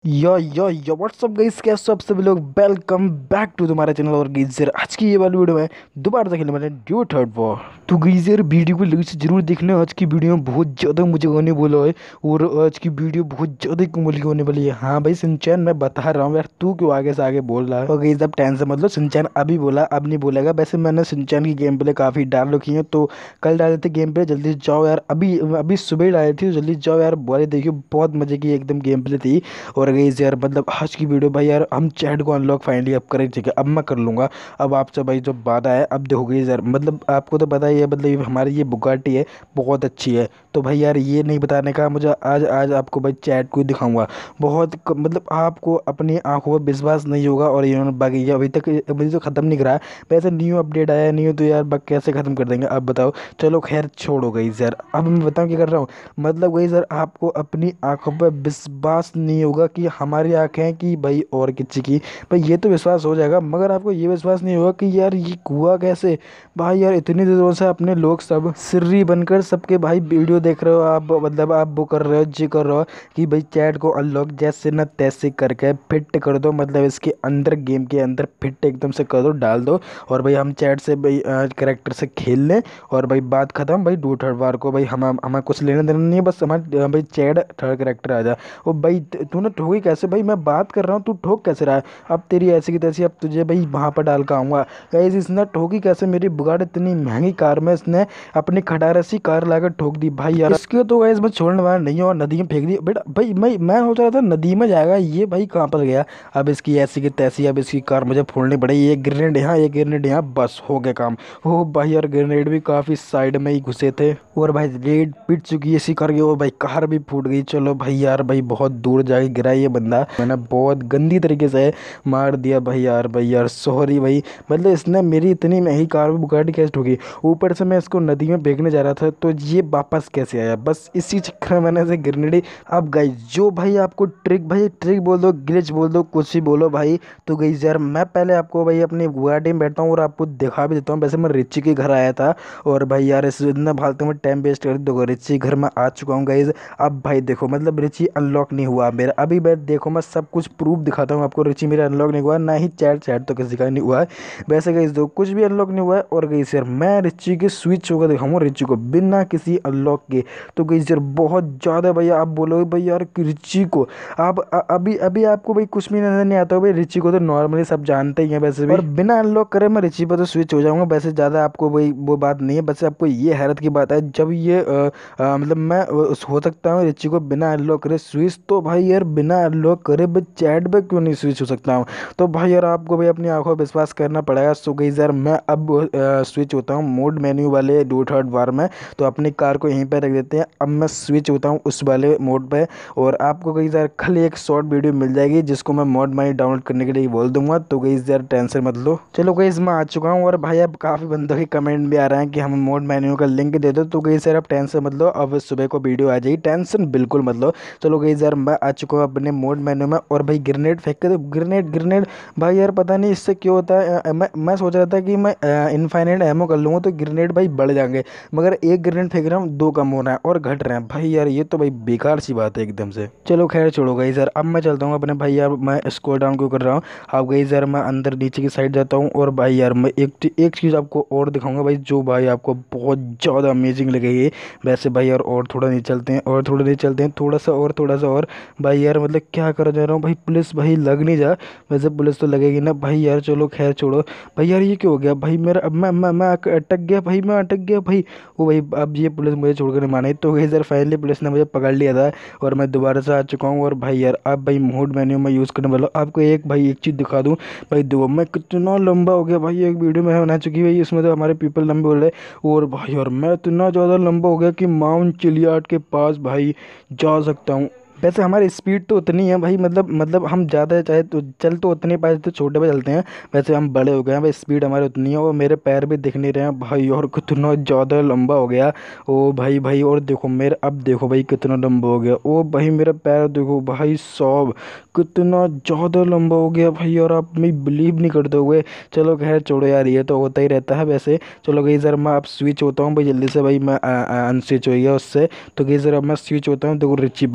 यो WhatsApp guys, कैसे हो आप सभी लोग। वेलकम बैक टू तुम्हारा चैनल। और गाइस यार आज की ये वाली वीडियो में दोबारा से खेलने वाले हैं ड्यू थर्ड वॉर। तो गाइस यार वीडियो को लगे से जरूर देखना। आज की वीडियो में बहुत ज़्यादा मुझे होने बोला है और आज की वीडियो बहुत ज़्यादा कमाल की होने वाली है। हाँ भाई सिंचैन, मैं बता रहा हूँ यार, तू क्यों आगे से आगे बोल रहा है। और गाइस अब टेंशन मतलब सिंचैन अभी बोला अब नहीं बोलेगा। वैसे मैंने सिंचैन की गेम प्ले काफ़ी डाल रखी है, तो कल डाले थे गेम प्ले। जल्दी से जाओ यार, अभी अभी सुबह ही डाली थी, जल्दी जाओ यार। बोले देखियो बहुत मजे की एकदम गेम प्ले थी। और गाइस यार मतलब आज की वीडियो भाई यार हम चैट को अनलॉक फाइनली अब करें, ठीक है। अब मैं कर लूँगा। अब आपसे भाई जो वादा है अब देखो गाइस यार, मतलब आपको तो पता ही है, मतलब हमारी ये बुगाटी है बहुत अच्छी है। तो भाई यार ये नहीं बताने का मुझे, आज आज आपको भाई चैट को ही दिखाऊंगा। मतलब आपको अपनी आंखों पर विश्वास नहीं होगा। और इन्होंने बाकी अभी तो ख़त्म नहीं करा है। वैसे न्यू अपडेट आया नहीं हो तो यार बग कैसे ख़त्म कर देंगे, अब बताओ। चलो खैर छोड़ो गाइस यार, अब मैं बताऊँ क्या कर रहा हूँ। मतलब गाइस यार आपको अपनी आंखों पर विश्वास नहीं होगा कि हमारी आंखें हैं कि भाई और किसी की। भाई ये तो विश्वास हो जाएगा, मगर आपको ये विश्वास नहीं होगा कि यार ये हुआ कैसे। भाई यार इतनी दिनों से अपने लोग सब सिर्री बनकर सबके भाई वीडियो देख रहे हो आप, मतलब आप वो कर रहे हो, जी कर रहे हो कि भाई चैट को अनलॉक जैसे न तैसे करके फिट कर दो, मतलब इसके अंदर गेम के अंदर फिट एकदम से कर दो, डाल दो। और भाई हम चैट से भाई करेक्टर से खेल लें और भाई बात खत्म। भाई डू थर्ड वार को भाई हम हमें कुछ लेना देना नहीं है, बस हमारे भाई चैट थर्ड करेक्टर आ जाए। ओ भाई तूने ठोकी कैसे भाई, मैं बात कर रहा हूँ तू ठोक कैसे रहा है। अब तेरी ऐसी की तैसी, अब तुझे भाई वहां पर डाल कर आऊंगा। गाइस इसने ठोकी कैसे मेरी बुगाड़, इतनी महंगी कार में इसने अपनी खटारसी कार लाकर ठोक दी भाई यार। इसके तो गाइस मैं छोड़ने वाला नहीं हूँ और नदी में फेंक दी बेटा। भाई मैं सोच रहा था नदी में जाएगा, ये भाई कहाँ पर गया। अब इसकी ऐसी की तैसी, अब इसकी कार मुझे फोड़नी पड़ेगी। ये ग्रेनेड यहाँ, ये ग्रेनेड यहाँ, बस हो गया काम। ओ भाई यार ग्रेनेड भी काफी साइड में ही घुसे थे और भाई रेड पिट चुकी है इसी करके। ओ भाई कार भी फूट गई। चलो भाई यार, भाई बहुत दूर जाके गिरा ये बंदा, मैंने बहुत गंदी तरीके से मार दिया भाई यार सॉरी भाई। मतलब इसने मेरी इतनी महंगी कार में बुगाटी कैसे ठोकी, ऊपर से मैं इसको नदी में फेंकने जा रहा था तो ये वापस कैसे आया, बस इसी चक्कर में मैंने इसे ग्रेनेड। अब गाइस जो भाई आपको ट्रिक, भाई ट्रिक बोल दो, ग्लिच बोल दो, कुछ भी बोलो भाई। तो गाइस यार मैं पहले आपको भाई अपनी बुगाटी में बैठता हूँ और आपको दिखा भी देता हूँ। वैसे मैं रिची के घर आया था और भाई यार इस इतना फालतू में टाइम वेस्ट कर दो। रिची घर में आ चुका हूँ गाइज। अब भाई देखो मतलब रिची अनलॉक नहीं हुआ मेरा अभी। मैं देखो मैं सब कुछ प्रूफ दिखाता हूँ आपको। रिची मेरा अनलॉक नहीं हुआ, ना ही चैट चैट तो किसी का नहीं हुआ है। वैसे गाइज दो कुछ भी अनलॉक नहीं हुआ है। और गाइज यार मैं रिची के स्विच होकर दिखाऊंगा रिची को बिना किसी अनलॉक के। तो गाइज यार बहुत ज़्यादा भैया आप बोलोगे भाई यार कि रिची को आप अभी अभी आपको भाई कुछ भी नजर नहीं आता भाई। रिची को तो नॉर्मली सब जानते ही हैं वैसे भी, और बिना अनलॉक करे मैं रिची पर तो स्विच हो जाऊंगा। वैसे ज़्यादा आपको भाई वो बात नहीं है, बस आपको ये हैरत की बात है जब ये मतलब मैं हो सकता हूँ रिची को बिना अनलॉक करे स्विच। तो भाई यार बिना अनलॉक करे भाई चैट पे क्यों नहीं स्विच हो सकता हूँ। तो भाई यार आपको भाई अपनी आंखों पर विश्वास करना पड़ेगा। सो गाइस यार मैं अब स्विच होता हूँ मोड मेन्यू वाले डू थर्ड वार में। तो अपनी कार को यहीं पे रख देते हैं, अब मैं स्विच होता हूँ उस वाले मोड पे। और आपको गाइस यार कल एक शॉर्ट वीडियो मिल जाएगी जिसको मैं मॉड माई डाउनलोड करने के लिए बोल दूंगा। तो गाइस यार टेंशन मत लो। चलो गाइस मैं आ चुका हूँ और भाई अब काफ़ी बंदों के कमेंट भी आ रहे हैं कि हमें मोड मेन्यू का लिंक दे दो। तो गाइस यार अब टेंशन मत लो, अब सुबह को वीडियो आ जाएगी, टेंशन बिल्कुल मत लो। चलो गाइस यार मैं आ चुका हूँ अपने मोड मेन्यू में। और भाई ग्रेनेड फेंक के दो, ग्रेनेड ग्रेनेड। भाई यार पता नहीं इससे क्यों होता है। मैं सोच रहा था कि मैं इनफाइनाइट एमओ कर लूँगा तो ग्रेनेड भाई बढ़ जाएंगे, मगर एक ग्रेनेड फेंक रहा हूँ दो कम हो रहा है और घट रहे हैं। भाई यार ये तो भाई बेकार सी बात है एकदम से। चलो खैर छोड़ो गाइस यार, अब मैं चलता हूँ अपने भाई यार। मैं स्क्रॉल डाउन क्यों कर रहा हूँ, अब गाइस यार मैं अंदर नीचे की साइड जाता हूँ। और भाई यार मैं एक चीज़ आपको और दिखाऊंगा भाई, जो भाई आपको बहुत ज़्यादा अमेजिंग लगेगी। वैसे भाई यार और थोड़ा नहीं चलते हैं, और थोड़ा नहीं चलते हैं, थोड़ा सा और, थोड़ा सा और। भाई यार मतलब क्या कर जा रहा हूँ भाई, पुलिस भाई लग नहीं जा। वैसे पुलिस तो लगेगी ना भाई यार, चलो खैर छोड़ो। भाई यार ये क्यों हो गया भाई मेरा, अब मैं अटक गया भाई, मैं अटक गया भाई। वो भाई अब ये पुलिस मुझे छोड़कर नहीं माने। तो गाइस यार फाइनली पुलिस ने मुझे पकड़ लिया था और मैं दोबारा से आ चुका हूँ। और भाई यार अब भाई मोड मेन्यू में यूज़ करने वाला हूँ। आपको एक भाई एक चीज़ दिखा दूँ भाई, दो मैं कितना लंबा हो गया भाई। एक वीडियो में बना चुकी है भाई, इसमें तो हमारे पीपल लंबे हो रहे। और भाई और मैं इतना ज़्यादा लंबा हो गया कि माउंट चिलियाट के पास भाई जा सकता हूँ। वैसे हमारी स्पीड तो उतनी है भाई, मतलब हम ज़्यादा चाहे तो चल तो उतने पास तो छोटे पे चलते हैं। वैसे हम बड़े हो गए हैं भाई, स्पीड हमारी उतनी है। और मेरे पैर भी दिख नहीं रहे हैं भाई, और कितना ज़्यादा लंबा हो गया। ओ भाई भाई और देखो मेरे, अब देखो भाई कितना लंबा हो गया। ओ भाई मेरा पैर देखो भाई सब कितना ज़्यादा लंबा हो गया भाई, और आप मैं बिलीव नहीं करते हुए। चलो खैर छोड़ो यार, ये तो होता ही रहता है वैसे। चलो गई सर मैं अब स्विच होता हूँ भाई जल्दी से भाई, मैं अनस्विच हो गया उससे। तो गई सर अब मैं स्विच होता हूँ। देखो रिची आपको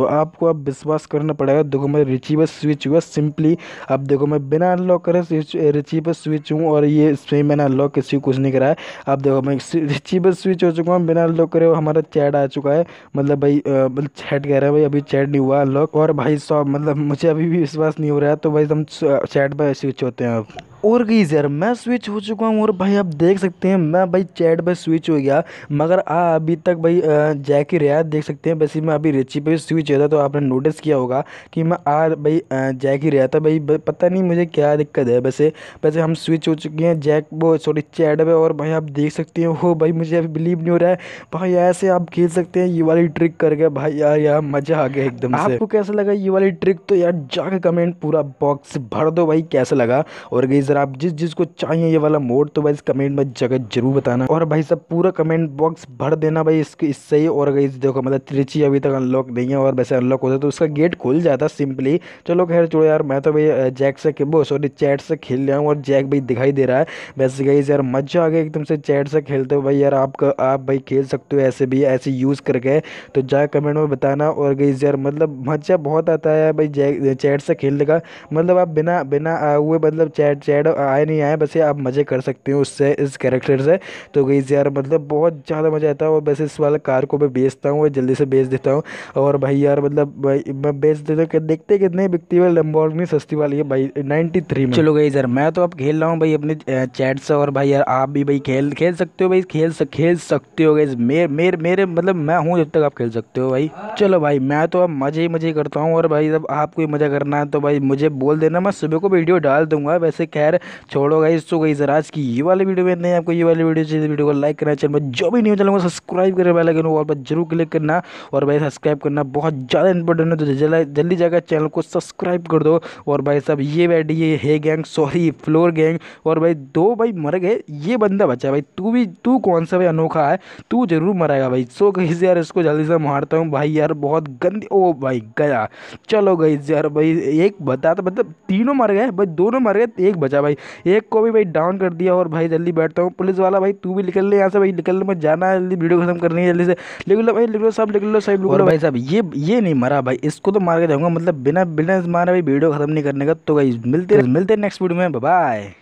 अब विश्वास करना पड़ेगा। देखो मैं रिची पर स्विच हुआ सिंपली। अब देखो मैं बिना अनलॉक करे रिची पर स्विच हूँ और ये इसमें मैंने अनलॉक किसी को कुछ नहीं करा है। अब देखो मैं रिची पर स्विच हो चुका हूँ बिना अनलॉक करे, हमारा चैट आ चुका है। मतलब भाई मतलब चैट कह रहा है भाई, अभी चैट नहीं हुआ अनलॉक। और भाई साहब मतलब मुझे अभी भी विश्वास नहीं हो रहा है, तो भाई हम चैट पर स्विच होते हैं अब। और गाइस यार मैं स्विच हो चुका हूँ और भाई आप देख सकते हैं मैं भाई चैट पे स्विच हो गया, मगर अभी तक भाई जैक ही रहा देख सकते हैं। वैसे मैं अभी रिची पे स्विच हुआ था, तो आपने नोटिस किया होगा कि मैं भाई जैक ही रहा था भाई। पता नहीं मुझे क्या दिक्कत है। वैसे वैसे हम स्विच हो चुके हैं जैक वो सॉरी चैट पे, और भाई आप देख सकते हैं हो भाई, मुझे अभी बिलीव नहीं हो रहा है भाई। ऐसे आप खेल सकते हैं ये वाली ट्रिक करके भाई, यार यार मज़ा आ गया एकदम से। आपको कैसा लगा ये वाली ट्रिक? तो यार जाके कमेंट पूरा बॉक्स भर दो भाई कैसा लगा। और गाइस अगर आप जिस को चाहिए ये वाला मोड, तो भाई कमेंट में जगह जरूर बताना, और भाई सब पूरा कमेंट बॉक्स भर देना भाई इसके इससे ही। और गाइस देखो मतलब त्रिची अभी तक अनलॉक नहीं है, और वैसे अनलॉक होता तो उसका गेट खुल जाता सिंपली। चलो खैर छोड़ो यार, मैं तो भाई जैक से वो सॉरी चैट से खेल रहा हूँ और जैक भाई दिखाई दे रहा है। वैसे गाइस यार मजा आ गया एकदम से चैट से खेलते हो भाई। यार आप भाई खेल सकते हो ऐसे भी, ऐसे यूज़ करके, तो जा कमेंट में बताना। और गाइस यार मतलब मजा बहुत आता है भाई चैट से खेलने का। मतलब आप बिना बिना हुए मतलब चैट चैट आए नहीं आए, वैसे आप मज़े कर सकते हो उससे, इस कैरेक्टर से। तो गाइस यार मतलब बहुत ज़्यादा मज़ा आता है। और वैसे इस वाला कार को मैं बेचता हूँ और जल्दी से बेच देता हूँ। और भाई यार मतलब भाई मैं बेच देता हूँ कि देखते कितने बिकती है लैम्बोर्गिनी, सस्ती वाली है भाई 93 में। चलो गाइस यार मैं तो अब खेल रहा हूँ भाई अपने चैट से, और भाई यार आप भी भाई खेल खेल सकते हो भाई, खेल सकते हो गाइस। मेरे मतलब मैं हूँ जब तक आप खेल सकते हो भाई। चलो भाई मैं तो अब मज़े ही मज़े करता हूँ, और भाई जब आपको मज़ा करना है तो भाई मुझे बोल देना, मैं सुबह को वीडियो डाल दूंगा। वैसे खैर छोड़ो गाइस, तो गाइस आज की ये वाली वीडियो में नहीं, आपको ये वाली वीडियो चाहिए वीडियो को लाइक करना, चैनल में जो भी नहीं हो चैनल को सब्सक्राइब करने वाला लेकिन वॉल पर जरूर क्लिक करना। और भाई सब्सक्राइब करना बहुत ज़्यादा इंपॉर्टेंट है, तो जल्दी जाकर चैनल को सब्सक्राइब कर दो। और भाई साहब ये बैठी है गैंग सॉरी फ्लोर गैंग, और भाई 2 भाई मर गए, ये बंदा बचा भाई। तू कौन सा भाई अनोखा है, तू जरूर मरेगा भाई। सो गाइस यार इसको जल्दी से मारता हूँ भाई, यार बहुत गंदी, ओ भाई गया। चलो गाइस यार भाई एक बता, तो मतलब तीनों मर गए भाई, दोनों मर गए, एक बचा भाई, एक को भी भाई डाउन कर दिया। और भाई जल्दी बैठता हूँ, पुलिस वाला भाई तू भी निकल ले यहाँ से भाई, निकल ले, मत जाना है, जल्दी वीडियो खत्म करनी है, जल्दी से लिख लो भाई, लिख लो सब लिख लो सब लिख लो। और भाई साहब ये नहीं मरा भाई, इसको तो मार के जाऊंगा, मतलब बिना बिना मारे भाई वीडियो खत्म नहीं करने का। तो भाई मिलते मिलते नेक्स्ट वीडियो में, बाय बाय।